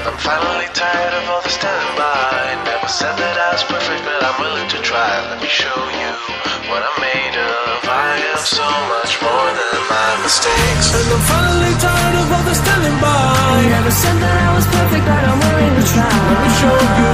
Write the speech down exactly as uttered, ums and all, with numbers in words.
I'm finally tired of all the standing by. Never said that I was perfect, but I'm willing to try. Let me show you what I'm made of. I am so much more than my mistakes. And I'm finally tired of all the standing by. Never said that I was perfect, but I'm willing to try. Let me show you